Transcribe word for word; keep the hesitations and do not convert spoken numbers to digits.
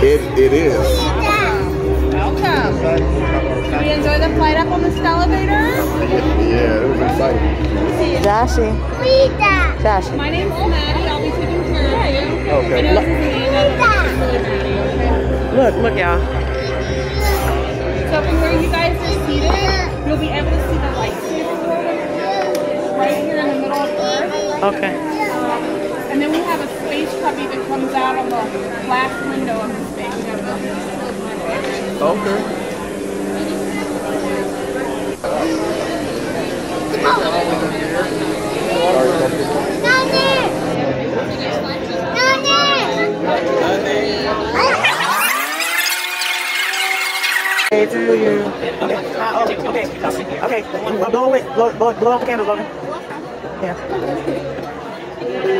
It, it is. Welcome. Did we enjoy the flight up on this elevator? Yeah, it was exciting. Joshy. Joshy. My name's Maddie. I'll be taking care of you. Okay. I know this is Amanda, but this is really Maddie, okay? Look, look, y'all. So from where you guys are seated, you'll be able to see the light switch right here in the middle of Earth. Okay. And then we have a space cubby that comes out on the last window of the space cubby. Okay. Hey, to you. Okay. Uh, oh, okay. Okay. Blow away. Blow, blow, blow out the candles, Logan. Yeah.